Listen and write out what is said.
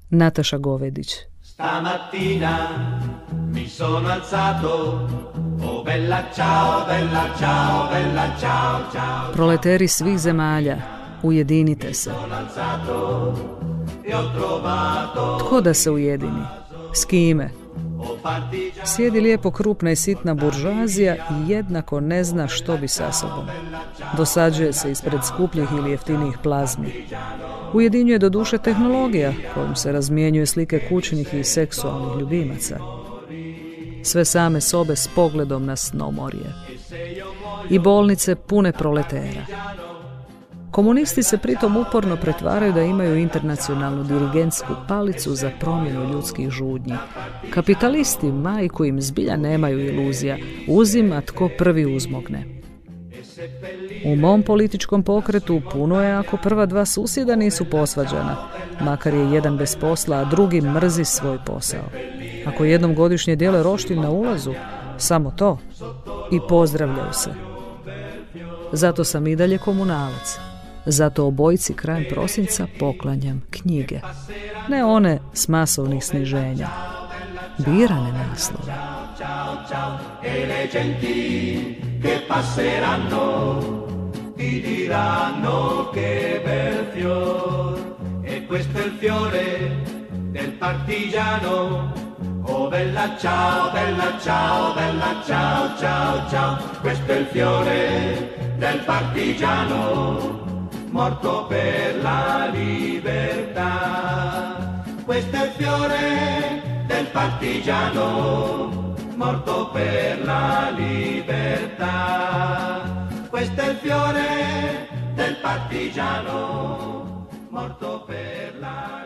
Nataša Govedić. Stamattina mi sono alzato, oh bella ciao, bella ciao, bella ciao, ciao. Proleteri svih zemalja, ujedinite se. Tko da se ujedini? S kime? Sjedi lijepo krupna i sitna buržoazija i jednako ne zna što bi sa sobom. Dosađuje se ispred skupljih ili jeftinijih plazmi. Ujedinjuje do duše tehnologija kojom se razmjenjuje slike kućnih i seksualnih ljubimaca. Sve same sobe s pogledom na snomorje. I bolnice pune proletera. Komunisti se pritom uporno pretvaraju da imaju internacionalnu dirigentsku palicu za promjenu ljudskih žudnji. Kapitalisti, majku im zbilja nemaju iluzija, uzima tko prvi uzmogne. U mom političkom pokretu puno je ako prva dva susjeda nisu posvađana, makar je jedan bez posla, a drugi mrzi svoj posao. Ako jednom godišnje dijele roštilj na ulazu, samo to, i pozdravljaju se. Zato sam i dalje komunalac. Zato obojici krajem prosinca poklanjam knjige. Ne one s masovnih sniženja. Birane naslove. E le genti che passeranno ti diranno che bel fior. E questo è il fiore del partigiano. Oh bella ciao, bella ciao, bella ciao, ciao, ciao. Questo è il fiore del partigiano morto per la libertà. Questo è il fiore del partigiano morto per la libertà. Questo è il fiore del partigiano morto per la libertà.